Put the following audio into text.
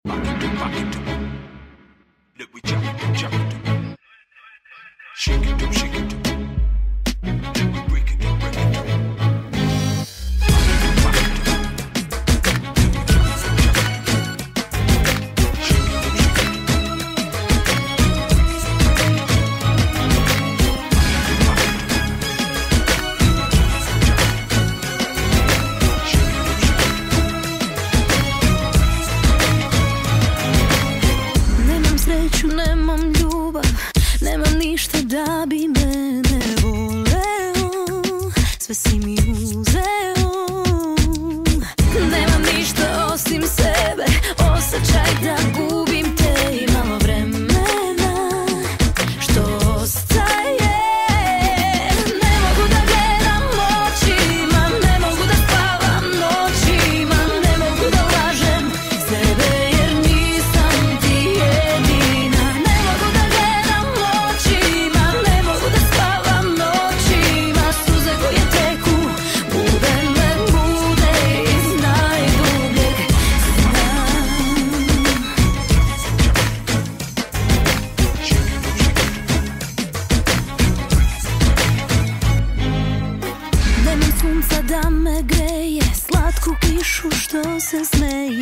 Rock it, rock it. Let we jump it, jump it. Shake it, shake it. Let we break it, break it. Rock it, rock it. Let we jump it, jump it. Shake it, shake it. Nemam sreću, nemam ljubav, nemam ništa da bi mene voleo. Sve si mi uzeo. Nemam ništa osim sebe, osjećaj da gubim te i malo vremena što ostaje. Ne mogu da gledam očima, ne mogu da spavam noćima, ne mogu da lažem sebe jer nisam ti jedina. Ne mogu da gledam očima, ne mogu da spavam noćima, suze koje teku bude me bude iz najdubljeg sna. Nemam sunca da me greje, slatku kišu što se smeje.